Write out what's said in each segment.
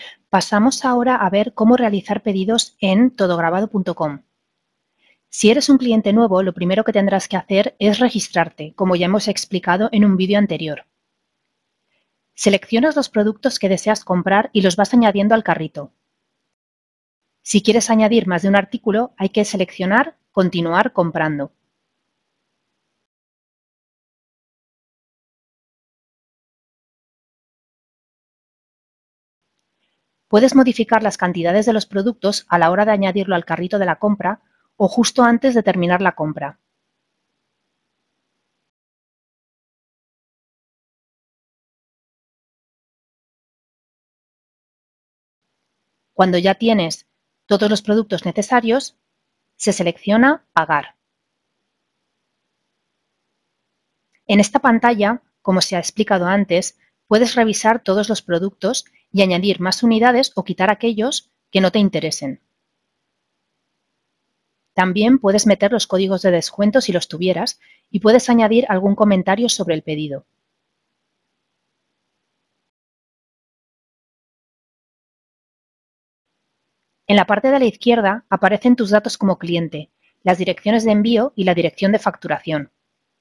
Pasamos ahora a ver cómo realizar pedidos en todograbado.com. Si eres un cliente nuevo, lo primero que tendrás que hacer es registrarte, como ya hemos explicado en un vídeo anterior. Seleccionas los productos que deseas comprar y los vas añadiendo al carrito. Si quieres añadir más de un artículo, hay que seleccionar Continuar comprando. Puedes modificar las cantidades de los productos a la hora de añadirlo al carrito de la compra o justo antes de terminar la compra. Cuando ya tienes todos los productos necesarios, se selecciona Pagar. En esta pantalla, como se ha explicado antes, puedes revisar todos los productos y añadir más unidades o quitar aquellos que no te interesen. También puedes meter los códigos de descuento si los tuvieras y puedes añadir algún comentario sobre el pedido. En la parte de la izquierda aparecen tus datos como cliente, las direcciones de envío y la dirección de facturación.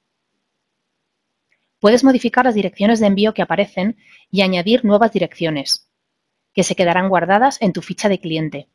Puedes modificar las direcciones de envío que aparecen y añadir nuevas direcciones, que se quedarán guardadas en tu ficha de cliente.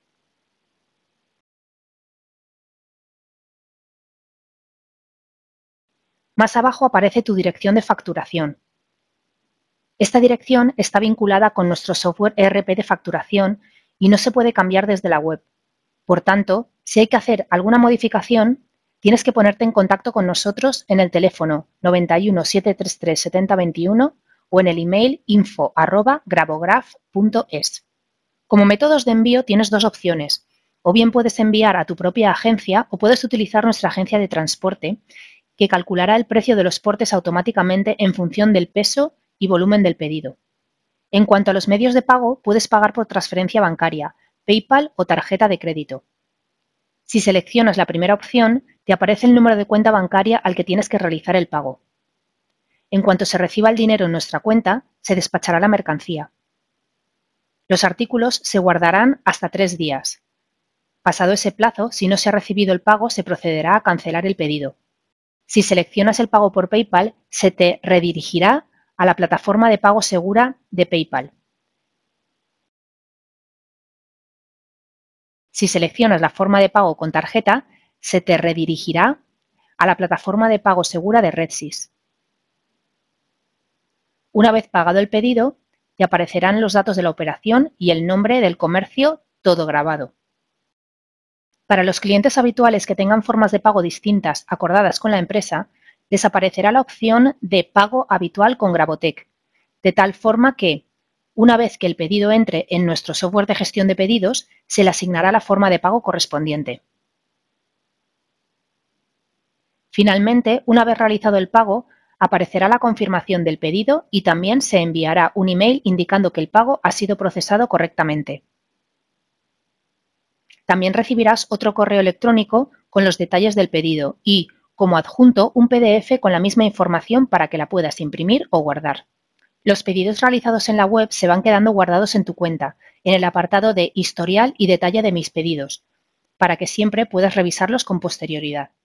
Más abajo aparece tu dirección de facturación. Esta dirección está vinculada con nuestro software ERP de facturación y no se puede cambiar desde la web. Por tanto, si hay que hacer alguna modificación, tienes que ponerte en contacto con nosotros en el teléfono 91 733 7021 o en el email info@grabograph.es. Como métodos de envío tienes dos opciones. O bien puedes enviar a tu propia agencia o puedes utilizar nuestra agencia de transporte, que calculará el precio de los portes automáticamente en función del peso y volumen del pedido. En cuanto a los medios de pago, puedes pagar por transferencia bancaria, PayPal o tarjeta de crédito. Si seleccionas la primera opción, te aparece el número de cuenta bancaria al que tienes que realizar el pago. En cuanto se reciba el dinero en nuestra cuenta, se despachará la mercancía. Los artículos se guardarán hasta 3 días. Pasado ese plazo, si no se ha recibido el pago, se procederá a cancelar el pedido. Si seleccionas el pago por PayPal, se te redirigirá a la plataforma de pago segura de PayPal. Si seleccionas la forma de pago con tarjeta, se te redirigirá a la plataforma de pago segura de RedSys. Una vez pagado el pedido, te aparecerán los datos de la operación y el nombre del comercio, todo grabado. Para los clientes habituales que tengan formas de pago distintas acordadas con la empresa, les aparecerá la opción de pago habitual con Gravotech, de tal forma que, una vez que el pedido entre en nuestro software de gestión de pedidos, se le asignará la forma de pago correspondiente. Finalmente, una vez realizado el pago, aparecerá la confirmación del pedido y también se enviará un email indicando que el pago ha sido procesado correctamente. También recibirás otro correo electrónico con los detalles del pedido y, como adjunto, un PDF con la misma información para que la puedas imprimir o guardar. Los pedidos realizados en la web se van quedando guardados en tu cuenta, en el apartado de Historial y detalle de mis pedidos, para que siempre puedas revisarlos con posterioridad.